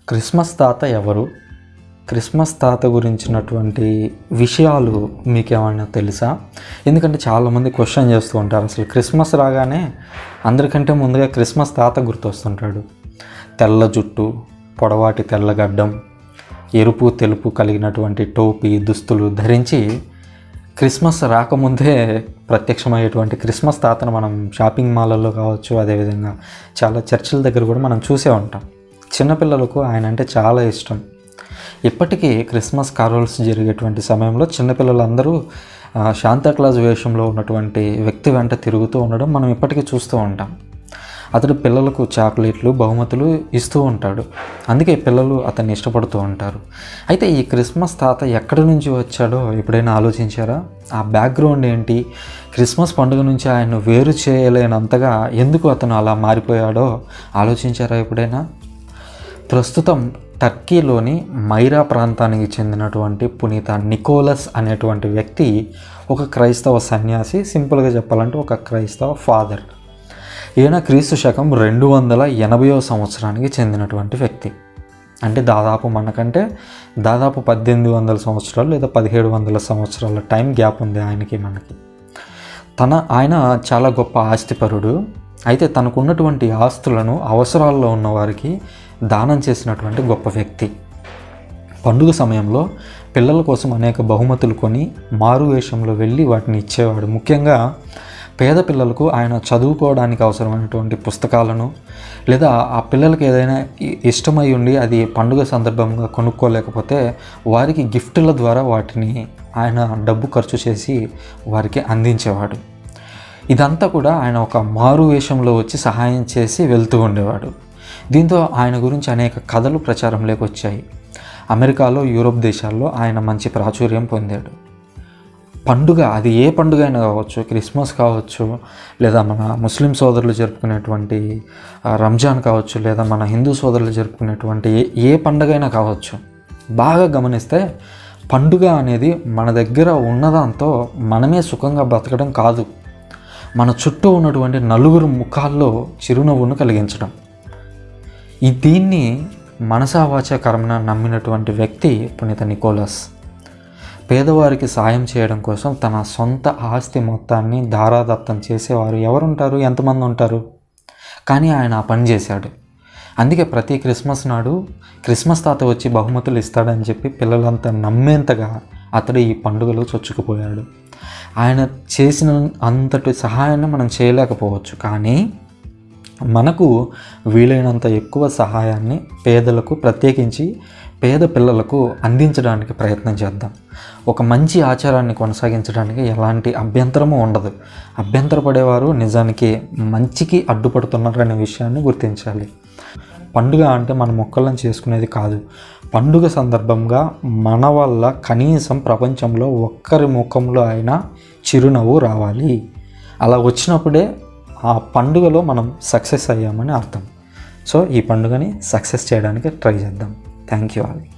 Christmas తాత ఎవరు? Christmas తాత గురించినటువంటి విషయాలు మీకేమన్నా తెలుసా? ఎందుకంటే చాలామంది క్వశ్చన్ చేస్తూ ఉంటారు. అసలు క్రిస్మస్ రాగానే అందరికంటే ముందుగా క్రిస్మస్ తాత గుర్తొస్తుంటాడు. తెల్ల జుట్టు, పొడవాటి తెల్లగడ్డం, ఎరుపు తెలుపు కలిగినటువంటి టోపీ దుస్తులు ధరించి క్రిస్మస్ రాకముందే ప్రత్యక్షమయ్యేటువంటి క్రిస్మస్ తాతను మనం షాపింగ్ మాల్లలో కావచ్చు, అదేవిధంగా చాలా చర్చిల దగ్గర కూడా మనం చూసే ఉంటాం. చిన్నపిల్లలకు ఆయన అంటే చాలా ఇష్టం. ఇప్పటికీ క్రిస్మస్ కారోల్స్ జరిగేటువంటి సమయంలో చిన్నపిల్లలందరూ శాంతాక్లాజ్ వేషంలో ఉన్నటువంటి వ్యక్తి వెంట తిరుగుతూ ఉండడం మనం ఇప్పటికీ చూస్తూ ఉంటాం. అతడు పిల్లలకు చాక్లెట్లు, బహుమతులు ఇస్తూ ఉంటాడు. అందుకే పిల్లలు అతన్ని ఇష్టపడుతూ ఉంటారు. అయితే ఈ క్రిస్మస్ తాత ఎక్కడి నుంచి వచ్చాడో ఎప్పుడైనా ఆలోచించారా? ఆ బ్యాక్గ్రౌండ్ ఏంటి? క్రిస్మస్ పండుగ నుంచి ఆయన్ను వేరు చేయలేనంతగా ఎందుకు అతను అలా మారిపోయాడో ఆలోచించారా ఎప్పుడైనా? ప్రస్తుతం టర్కీలోని మైరా ప్రాంతానికి చెందినటువంటి పునీత నికోలస్ అనేటువంటి వ్యక్తి ఒక క్రైస్తవ సన్యాసి, సింపుల్గా చెప్పాలంటే ఒక క్రైస్తవ ఫాదర్. ఈయన క్రీస్తు శకం 280వ సంవత్సరానికి చెందినటువంటి వ్యక్తి. అంటే దాదాపు మనకంటే 1800 సంవత్సరాలు లేదా 1700 సంవత్సరాల టైం గ్యాప్ ఉంది ఆయనకి మనకి. ఆయన చాలా గొప్ప ఆస్తిపరుడు. అయితే తనకున్నటువంటి ఆస్తులను అవసరాల్లో ఉన్న వారికి దానం చేసినటువంటి గొప్ప వ్యక్తి. పండుగ సమయంలో పిల్లల కోసం అనేక బహుమతులు కొని మారు వేషంలో వెళ్ళి వాటిని ఇచ్చేవాడు. ముఖ్యంగా పేద పిల్లలకు ఆయన చదువుకోవడానికి అవసరమైనటువంటి పుస్తకాలను, లేదా ఆ పిల్లలకి ఏదైనా ఇష్టమై ఉండి అది పండుగ సందర్భంగా కొనుక్కోలేకపోతే వారికి గిఫ్టుల ద్వారా వాటిని ఆయన డబ్బు ఖర్చు చేసి వారికి అందించేవాడు. ఇదంతా కూడా ఆయన ఒక మారు వేషంలో వచ్చి సహాయం చేసి వెళ్తూ ఉండేవాడు. దీంతో ఆయన గురించి అనేక కథలు ప్రచారంలోకి వచ్చాయి. అమెరికాలో, యూరోప్ దేశాల్లో ఆయన మంచి ప్రాచుర్యం పొందాడు. పండుగ అది ఏ పండుగ అయినా కావచ్చు, క్రిస్మస్ కావచ్చు, లేదా మన ముస్లిం సోదరులు జరుపుకునేటువంటి రంజాన్ కావచ్చు, లేదా మన హిందూ సోదరులు జరుపుకునేటువంటి ఏ పండుగ అయినా కావచ్చు, బాగా గమనిస్తే పండుగ అనేది మన దగ్గర ఉన్నదాంతో మనమే సుఖంగా బ్రతకడం కాదు, మన చుట్టూ ఉన్నటువంటి నలుగురు ముఖాల్లో చిరునవ్వును కలిగించడం. దీన్ని మనసావాచ కర్మన నమ్మినటువంటి వ్యక్తి పునీత నికోలస్. పేదవారికి సాయం చేయడం కోసం తన సొంత ఆస్తి మొత్తాన్ని ధారాదత్తం చేసేవారు ఎవరుంటారు? ఎంతమంది ఉంటారు? కానీ ఆయన ఆ పని చేశాడు. అందుకే ప్రతి క్రిస్మస్ నాడు క్రిస్మస్ తాత వచ్చి బహుమతులు ఇస్తాడని చెప్పి పిల్లలంతా నమ్మేంతగా అతడు ఈ పండుగలో చొచ్చుకుపోయాడు. ఆయన చేసిన అంతటి సహాయాన్ని మనం చేయలేకపోవచ్చు, కానీ మనకు వీలైనంత ఎక్కువ సహాయాన్ని పేదలకు, ప్రత్యేకించి పేద పిల్లలకు అందించడానికి ప్రయత్నం చేద్దాం. ఒక మంచి ఆచారాన్ని కొనసాగించడానికి ఎలాంటి అభ్యంతరము ఉండదు. అభ్యంతరపడేవారు నిజానికి మంచికి అడ్డుపడుతున్నారనే విషయాన్ని గుర్తించాలి. పండుగ అంటే మన మొక్కలను చేసుకునేది కాదు. పండుగ సందర్భంగా మన వల్ల కనీసం ప్రపంచంలో ఒక్కరి ముఖంలో అయినా చిరునవ్వు రావాలి. అలా వచ్చినప్పుడే ఆ పండుగలో మనం సక్సెస్ అయ్యామని అర్థం. సో ఈ పండుగని సక్సెస్ చేయడానికి ట్రై చేద్దాం. Thank you all.